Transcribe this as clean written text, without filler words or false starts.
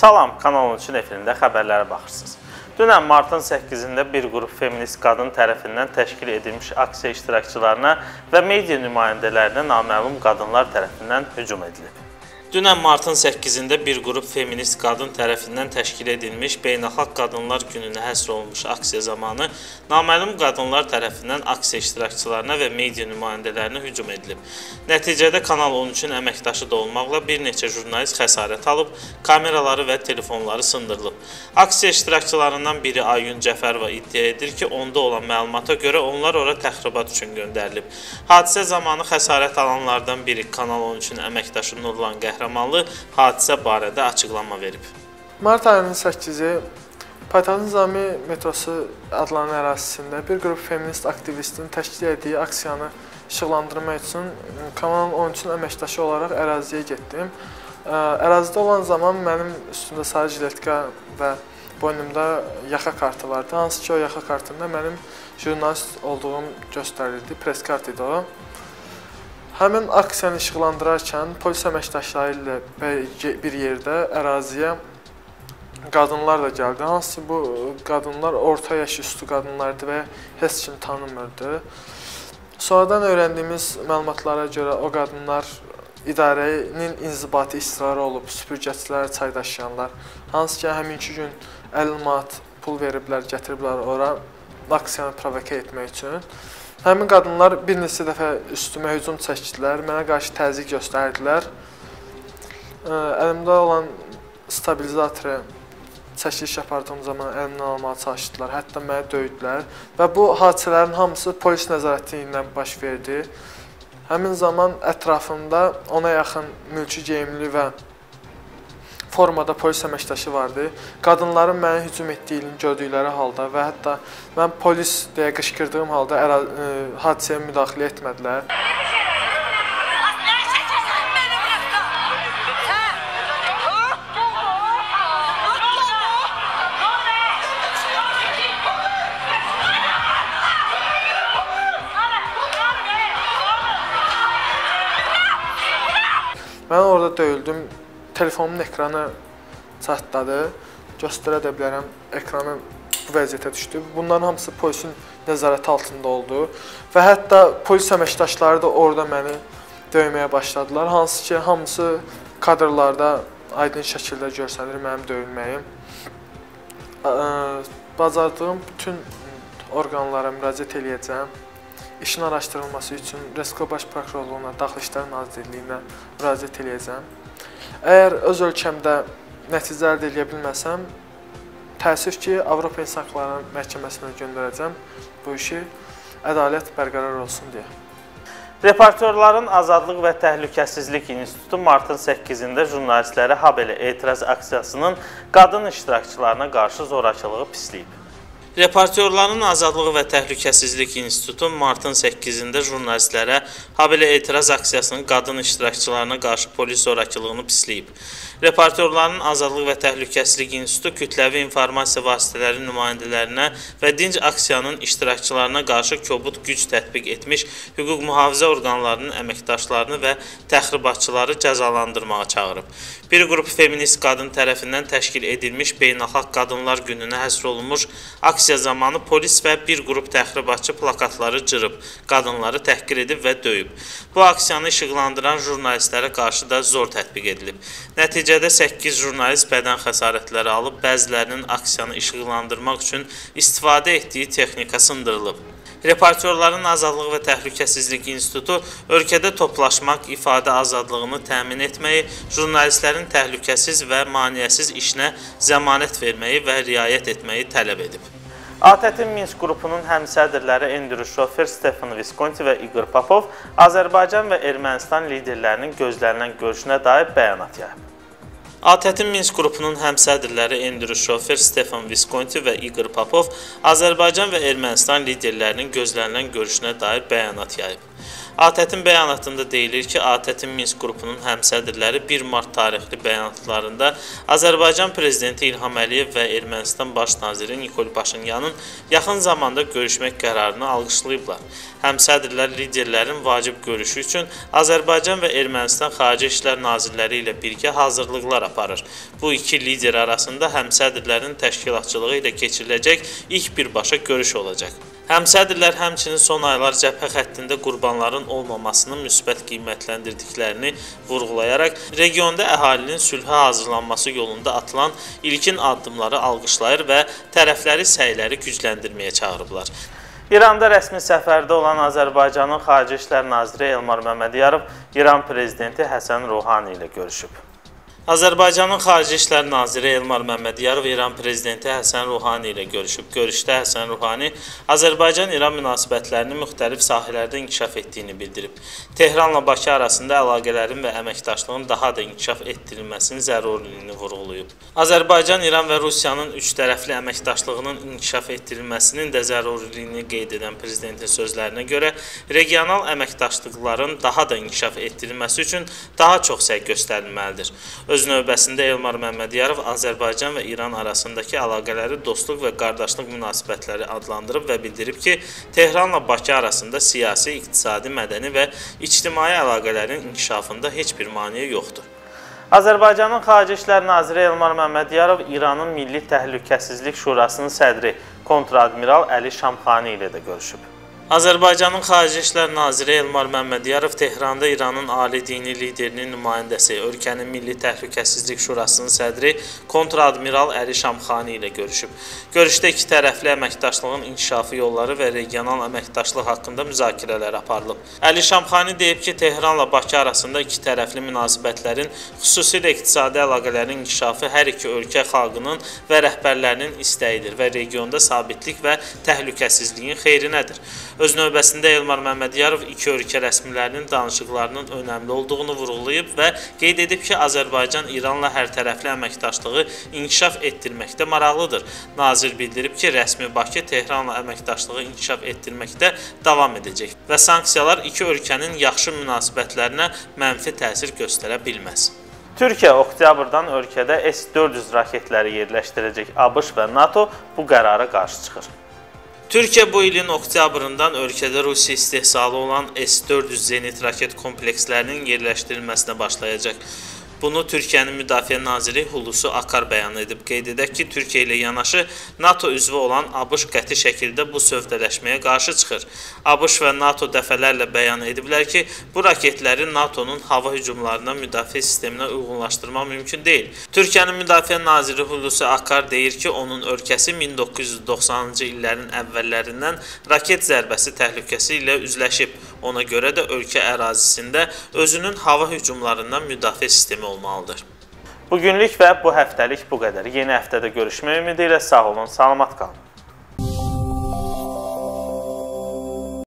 Salam, Kanal 13-ün efirində xəbərlərə baxırsınız. Dünən martın 8-də bir qrup feminist qadın tərəfindən təşkil edilmiş aksiya iştirakçılarına və media nümayəndələrinə naməlum qadınlar tərəfindən hücum edilib. Dünən martın 8-də bir qrup feminist qadın tərəfindən təşkil edilmiş Beynəlxalq Qadınlar Gününə həsr olunmuş aksiya zamanı naməlum qadınlar tərəfindən aksiya iştirakçılarına və media nümayəndələrinə hücum edilib. Nəticədə Kanal 13-ün əməkdaşı da olmaqla bir neçə jurnalist xəsarət alıb, kameraları və telefonları sındırılıb. Aksiya iştirakçılarından biri Ayun Cəfərova iddia edir ki, onda olan məlumata görə onlar ora təxribat üçün göndərilib. Hadisə zamanı xəsarət alanlardan biri Kanal 13-ün əməkdaşı Nurlan Qəhrəmanlı hadisə barədə açıqlama verib. Mart ayının 8-i Paytaxtın Nizami metrosu adlanan ərazisində bir qrup feminist aktivistin təşkil etdiyi aksiyanı işıqlandırmaq üçün Kanal 13-ün əməkdaşı olaraq əraziyə getdim. Ərazidə olan zaman mənim üstümdə sarı jiletka və boynumda yaxa kartı vardı. Hansı ki, o yaxa kartında mənim jurnalist olduğum göstərildi, press kart idi o. Həmin aksiyanı işıqlandırarkən polis əməkdaşları ilə bir yerdə əraziyə qadınlar da gəldi. Hansı ki, bu qadınlar orta yaş üstü qadınlardı və heç kim tanımırdı. Sonradan öyrəndiyimiz məlumatlara görə o qadınlar idarənin inzibati israrı olub, süpürgəçilər, çay daşıyanlar. Hansı ki, həminki gün 50 manat pul veriblər, gətiriblər ora aksiyanı provokə etmək üçün. Həmin qadınlar bir neçə dəfə üstümə hücum çəkdilər, mənə qarşı təzyiq göstərdilər. Əlimdə olan stabilizatoru çəkiliş yapardığım zaman əlimdən almağa çalışdılar, hətta mənə döydülər. Və bu hadisələrin hamısı polis nəzarəti ilə baş verdi. Həmin zaman ətrafımda ona yaxın mülki geyimli və formada polis əməkdaşı vardı. Qadınların mənə hücum etdiyini gördükləri halda və hətta mən polis deyə qışqırdığım halda hadisəyə müdaxilə etmədilər. Mən orada döyüldüm. Telefonumun ekranı çatladı, göstərə də bilərəm, ekranı bu vəziyyətə düşdü. Bunların hamısı polisin nəzarəti altında oldu və hətta polis əməkdaşları da orada məni döyməyə başladılar. Hansı ki, hamısı kadrlarda aydın şəkildə görsənir mənim döyülməyim. Bacardığım bütün orqanlara müraciət eləyəcəm. İşin araşdırılması üçün Respublika Baş Prokurorluğuna, Daxili İşlər Nazirliyinə müraciət eləyəcəm. Əgər öz ölkəmdə nəticə əldə edə bilməsəm, təəssüf ki, Avropa İnsan Hüquqları Məhkəməsinə göndərəcəm bu işi, ədalət bərqərar olsun deyə. Reportyorların Azadlıq və Təhlükəsizlik İnstitutu martın 8-də jurnalistlərə habelə etiraz aksiyasının qadın iştirakçılarına qarşı zorakılığı pisləyib. Reportyorların Azadlığı və Təhlükəsizlik İnstitutu martın 8-də jurnalistlərə habelə etiraz aksiyasının qadın iştirakçılarına qarşı polis zorakılığını pisləyib. Reportyorların Azadlıq və Təhlükəsizlik İnstitutu kütləvi informasiya vasitələri nümayəndələrinə və dinc aksiyanın iştirakçılarına qarşı kobud güc tətbiq etmiş hüquq mühafizə orqanlarının əməkdaşlarını və təxribatçıları cəzalandırmağa çağırıb. Bir qrup feminist qadın tərəfindən təşkil edilmiş Beynəlxalq Qadınlar Gününə həsr olunmuş aksiya zamanı polis və bir qrup təxribatçı plakatları cırıb, qadınları təhqir edib və döyüb. Bu aksiyanı işıqlandıran jurnalistlərə qarşı da zor tətbiq edilib. Nəticədə 8 jurnalist bədən xəsarətləri alıb, bəzilərinin aksiyanı işıqlandırmaq üçün istifadə etdiyi texnika sındırılıb. Reportyorların Azadlıq və Təhlükəsizlik İnstitutu ölkədə toplaşmaq, ifadə azadlığını təmin etməyi, jurnalistlərin təhlükəsiz və maneəsiz işinə zəmanət verməyi və riayət etməyi tələb edib. ATƏT-in Minsk qrupunun həmsədrləri Endrü Şofer, Stefan Viskonti və Igor Popov Azərbaycan və Ermənistan liderlərinin gözlənilən görüşünə dair bəyanat yayıb. ATƏT-in Minsk qrupunun həmsədrləri Endrü Şofer, Stefan Viskonti və Igor Popov Azərbaycan və Ermənistan liderlərinin gözlənilən görüşünə dair bəyanat yayıb. ATƏT-in bəyanatında deyilir ki, ATƏT-in Minsk qrupunun həmsədrləri 1 mart tarixli bəyanatlarında Azərbaycan prezidenti İlham Əliyev və Ermənistan baş naziri Nikol Paşinyanın yaxın zamanda görüşmək qərarını alqışlayıblar. Həmsədrlər liderlərin vacib görüşü üçün Azərbaycan və Ermənistan Xarici İşlər Nazirləri ilə birgə hazırlıqlar aparır. Bu iki lider arasında həmsədrlərin təşkilatçılığı ilə keçiriləcək ilk birbaşa görüş olacaq. Həmsədrlər həmçinin son aylar cəbhə xəttində qurbanların olmamasını müsbət qiymətləndirdiklərini vurğulayaraq regionda əhalinin sülhə hazırlanması yolunda atılan ilkin addımları alqışlayır və tərəfləri səyləri gücləndirməyə çağırıblar. İranda rəsmi səfərdə olan Azərbaycanın Xarici İşlər Naziri Elmar Məmmədiyarov İran prezidenti Həsən Ruhani ilə görüşüb. Azərbaycanın Xarici İşlər Naziri Elmar Məmmədiyarov İran prezidenti Həsən Ruhani ilə görüşüb. Görüşdə Həsən Ruhani Azərbaycan-İran münasibətlərinin müxtəlif sahələrdə inkişaf etdiyini bildirib. Tehranla Bakı arasında əlaqələrin və əməkdaşlığın daha da inkişaf etdirilməsinin zəruriliyini vurğulayıb. Azərbaycan, İran və Rusiyanın üç tərəfli əməkdaşlığının inkişaf etdirilməsinin də zəruriliyini qeyd edən prezidentin sözlərinə görə regional əməkdaşlıqların daha da inkişaf etdirilməsi üçün daha çox səy göstərilməlidir. Öz növbəsində Elmar Məmmədiyarov Azərbaycan və İran arasındakı əlaqələri dostluq və qardaşlıq münasibətləri adlandırıb və bildirib ki, Tehranla Bakı arasında siyasi, iqtisadi, mədəni və ictimai əlaqələrin inkişafında heç bir maneə yoxdur. Azərbaycanın Xarici İşlər Naziri Elmar Məmmədiyarov İranın Milli Təhlükəsizlik Şurasının sədri kontr-admiral Əli Şamxani ilə də görüşüb. Azərbaycanın Xarici İşlər Naziri Elmar Məmmədiyarov Tehranda İranın ali dini liderinin nümayəndəsi, ölkənin Milli Təhlükəsizlik Şurasının sədri kontr-admiral Əli Şamxani ilə görüşüb. Görüşdə iki tərəfli əməkdaşlığın inkişafı yolları və regional əməkdaşlıq haqqında müzakirələr aparılıb. Əli Şamxani deyib ki, Tehranla Bakı arasında iki tərəfli münasibətlərin, xüsusilə iqtisadi əlaqələrin inkişafı hər iki ölkə xalqının və rəhbərlərinin istəyidir və regionda sabitlik və təhlükəsizliyin xeyrinədir. Öz növbəsində Elmar Məmmədiyarov iki ölkə rəsmilərinin danışıqlarının önəmli olduğunu vurğulayıb və qeyd edib ki, Azərbaycan İranla hərtərəfli əməkdaşlığı inkişaf etdirməkdə maraqlıdır. Nazir bildirib ki, rəsmi Bakı Tehranla əməkdaşlığı inkişaf etdirməkdə davam edəcək və sanksiyalar iki ölkənin yaxşı münasibətlərinə mənfi təsir göstərə bilməz. Türkiyə oktyabrdan ölkədə S-400 raketləri yerləşdirəcək. ABŞ və NATO bu qərara qarşı çıxır. Türkiyə bu ilin oktyabrından ölkədə Rusiya istehsalı olan S-400 zenit raket komplekslərinin yerləşdirilməsinə başlayacaq. Bunu Türkiyənin Müdafiə Naziri Hulusi Akar bəyan edib. Qeyd edək ki, Türkiyə ilə yanaşı NATO üzvü olan ABŞ qəti şəkildə bu sövdələşməyə qarşı çıxır. ABŞ və NATO dəfələrlə bəyan ediblər ki, bu raketləri NATO'nun hava hücumlarına müdafiə sisteminə uyğunlaşdırmaq mümkün deyil. Türkiyənin Müdafiə Naziri Hulusi Akar deyir ki, onun ölkəsi 1990-cı illərin əvvəllərindən raket zərbəsi təhlükəsi ilə üzləşib. Ona görə də ölkə ərazisində özünün hava hücumlarından müdafiə sistemi olmalıdır. Bugünlük və bu həftəlik bu qədər. Yeni həftədə görüşmək ümidi ilə sağ olun, salamat qalın.